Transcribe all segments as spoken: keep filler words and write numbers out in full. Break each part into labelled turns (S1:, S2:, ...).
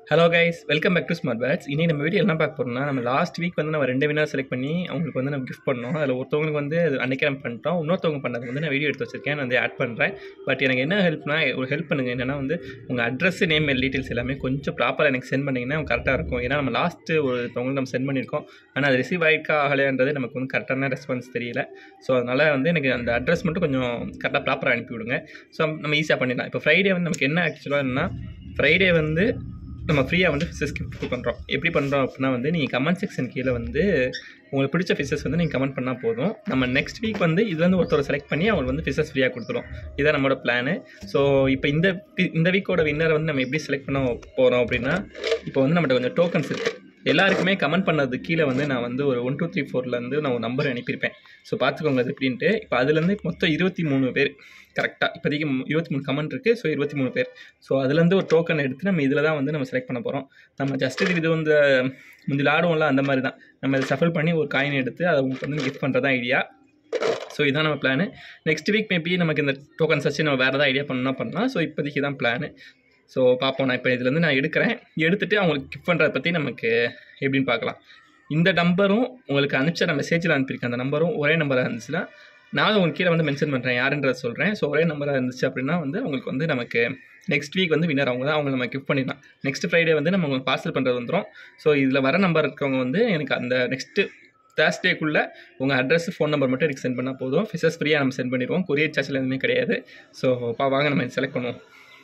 S1: Hello guys, welcome back to smart pets. இனி நம்ம video என்ன பார்க்க போகிறோம்னா, நம்ம லாஸ்ட் வீக் வந்து நம்ம ரெண்டு வினர் செலக்ட் பண்ணி அவங்களுக்கு வந்து நம்ம கிஃப்ட் பண்ணோம். அதில் ஒருத்தவங்களுக்கு வந்து அது அன்றைக்கே நம்ம பண்ணிட்டோம். இன்னொருத்தவங்க பண்ணது வந்து நான் வீடியோ எடுத்து வச்சிருக்கேன், நான் வந்து ஆட் பண்ணுறேன். பட் எனக்கு என்ன ஹெல்ப்னா, ஒரு ஹெல்ப் பண்ணுங்கள். என்னென்னா வந்து உங்கள் அட்ரஸ், நேம், டீட்டெயில்ஸ் எல்லாமே கொஞ்சம் ப்ராப்பராக எனக்கு சென்ட் பண்ணிங்கன்னா கரெக்டாக இருக்கும். ஏன்னா நம்ம லாஸ்ட்டு ஒருத்தவங்களுக்கு நம்ம சென்ட் பண்ணியிருக்கோம், ஆனால் அது ரிசீவ் ஆகிருக்கா ஆகலைன்றது நமக்கு வந்து கரெக்டான ரெஸ்பான்ஸ் தெரியல. ஸோ அதனால் வந்து எனக்கு அந்த அட்ரஸ் மட்டும் கொஞ்சம் கரெக்டாக ப்ராப்பராக அனுப்பி விடுங்க. ஸோ நம்ம ஈஸியாக பண்ணிடலாம். இப்போ ஃப்ரைடே வந்து நமக்கு என்ன ஆக்சுவலாக என்னன்னா, ஃப்ரைடே வந்து நம்ம ஃப்ரீயாக வந்து ஃபிஷஸ் கிஃப்ட் பண்ணுறோம். எப்படி பண்ணுறோம் அப்படின்னா வந்து, நீங்கள் கமெண்ட் செக்ஷன் கீழே வந்து உங்களுக்கு பிடிச்ச ஃபிஷஸ் வந்து நீங்கள் கமெண்ட் பண்ணால் போதும். நம்ம நெக்ஸ்ட் வீக் வந்து இதுலேருந்து ஒருத்தரை செலக்ட் பண்ணி அவங்களுக்கு வந்து ஃபிஷஸ் ஃப்ரீயாக கொடுத்துரும். இதான் நம்மளோட பிளானு. ஸோ இப்போ இந்த இந்த வீக்கோட வின்னரை வந்து நம்ம எப்படி செலக்ட் பண்ண போகிறோம் அப்படின்னா, இப்போ வந்து நம்மகிட்ட கொஞ்சம் டோக்கன்ஸ் இருக்குது. எல்லாருக்குமே கமெண்ட் பண்ணது கீழே வந்து நான் வந்து ஒரு ஒன் டூ த்ரீ ஃபோர்லேருந்து நான் ஒரு நம்பர் அனுப்பியிருப்பேன். ஸோ பார்த்துக்கோங்க அது எப்படின்ட்டு. இப்போ அதுலேருந்து மொத்தம் இருபத்தி மூணு பேர் கரெக்டாக இப்போதைக்கு இருபத்தி மூணு கமெண்ட் இருக்குது. ஸோ இருபத்தி மூணு பேர். ஸோ அதுலேருந்து ஒரு டோக்கன் எடுத்து நம்ம இதில் தான் வந்து நம்ம செலக்ட் பண்ண போகிறோம். நம்ம ஜஸ்ட் இது வந்து முந்தி ஆடுவோம்ல, அந்த மாதிரி தான். நம்ம இதை சஃபல் பண்ணி ஒரு காயின் எடுத்து அதை உங்களுக்கு வந்து கிஃப்ட் பண்ணுறது தான் ஐடியா. ஸோ இதுதான் நம்ம பிளானு. நெக்ஸ்ட் வீக் மேபி நமக்கு இந்த டோக்கன்ஸ் வச்சு நம்ம வேறு ஏதாவது ஐடியா பண்ணால் பண்ணலாம். ஸோ இப்போதைக்கு தான் பிளானு. ஸோ பார்ப்போம். நான் இப்போ இதுலேருந்து நான் எடுக்கிறேன். எடுத்துகிட்டு அவங்களுக்கு கிஃப்ட் பண்ணுறதை பற்றி நமக்கு எப்படின்னு பார்க்கலாம். இந்த நம்பரும் உங்களுக்கு அனுப்பிச்ச மெசேஜில் அனுப்பியிருக்கேன். அந்த நம்பரும் ஒரே நம்பராக இருந்துச்சுன்னா நான் உங்களுக்கு கீழே வந்து மென்ஷன் பண்ணுறேன், யாருன்றதை சொல்கிறேன். ஸோ ஒரே நம்பராக இருந்துச்சு அப்படின்னா வந்து உங்களுக்கு வந்து நமக்கு நெக்ஸ்ட் வீக் வந்து வின்னர் அவங்க தான். அவங்க நம்ம கிஃப்ட் பண்ணிடலாம். நெக்ஸ்ட் ஃப்ரைடே வந்து நம்ம உங்களுக்கு பார்சல் பண்ணுறது வந்துடும். ஸோ இதில் வர நம்பர் இருக்கவங்க வந்து எனக்கு அந்த நெக்ஸ்ட்டு தேர்ஸ்டேக்குள்ளே உங்கள் அட்ரஸ், ஃபோன் நம்பர் மட்டும் எனக்கு சென்ட் பண்ணால் போதும். ஃபிஷஸ் ஃப்ரீயாக நம்ம சென்ட் பண்ணிடுவோம். கொரியர் சார்ஜில் எதுவுமே கிடையாது. ஸோ பா வாங்க நம்ம செலக்ட் பண்ணுவோம்.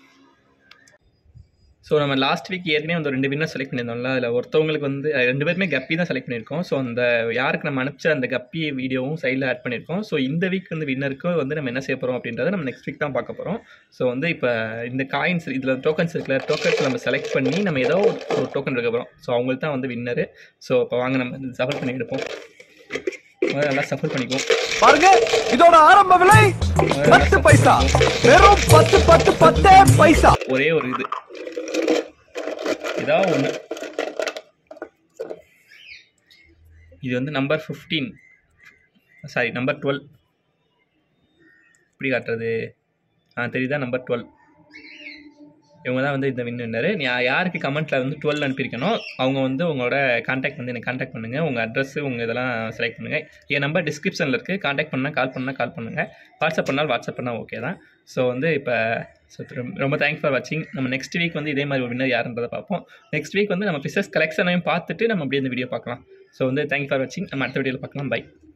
S1: ஸோ நம்ம லாஸ்ட் வீக் ஏற்கனவே வந்து ரெண்டு வின்னர் செலக்ட் பண்ணியிருந்தோம்ல, அதில் ஒருத்தவங்களுக்கு வந்து ரெண்டு பேருமே கப்பி தான் செலக்ட் பண்ணியிருக்கோம். ஸோ அந்த யாருக்கு நம்ம அனுப்பிச்ச அந்த கப்பி வீடியோவும் சைடில் ஆட் பண்ணியிருக்கோம். ஸோ இந்த வீக் வந்து வின்னருக்கு வந்து நம்ம என்ன செய்ய போகிறோம் அப்படின்றத நம்ம நெக்ஸ்ட் வீக் தான் பார்க்க போகிறோம். ஸோ வந்து இப்போ இந்த காயின்ஸ் இதில் டோக்கன்ஸ் இருக்குல்ல, டோக்கன்ஸ் நம்ம செலக்ட் பண்ணி நம்ம ஏதோ ஒரு டோக்கன் எடுக்க போகிறோம். ஸோ அவங்களுக்கு தான் வந்து வின்னரு. ஸோ இப்போ வாங்க நம்ம சஃபர் பண்ணி எடுப்போம். நல்லா சஃபர் பண்ணிக்குவோம்.
S2: பாருங்க, இதோட ஆரம்ப விலை பத்து பைசா. வெறும் பத்து பத்து பத்து பைசா.
S1: ஒரே ஒரு இது இதா ஒன்று. இது வந்து number fifteen, sorry number twelve. இப்படி காட்டுறது ஆ தெரியுதா? Number twelve. இவங்க தான் வந்து இந்த வின் வின்னர். நீ யாருக்கு கமெண்ட்டில் வந்து டுவெல் அனுப்பியிருக்கணும் அவங்க வந்து உங்களோட கான்டாக்ட் வந்து எனக்கு கான்டாக்ட் பண்ணுங்கள். உங்கள் அட்ரஸ்ஸு உங்கள் இதெல்லாம் செலக்ட் பண்ணுங்கள். என் நம்பர் டிஸ்கிரிப்ஷனில் இருக்குது. கான்டாக்ட் பண்ணால் கால் பண்ணால் கால் பண்ணுங்கள். வாட்ஸ்அப் பண்ணால் வாட்ஸ்அப் பண்ணால் ஓகே தான். ஸோ வந்து இப்போ ஸோ ரொம்ப தேங்க்ஸ் ஃபார் வாட்சிங். நம்ம நெக்ஸ்ட் வீக் வந்து இதே மாதிரி ஒரு வின்னர் யாருன்றதை பார்ப்போம். நெக்ஸ்ட் வீக் வந்து நம்ம ஃபிஷஸ் கலெக்ஷனையும் பார்த்துட்டு நம்ம அப்படியே இந்த வீடியோ பார்க்கலாம். ஸோ வந்து தேங்க்ஸ் ஃபார் வாட்சிங். நம்ம அடுத்த வீடியோவில் பார்க்கலாம். பை.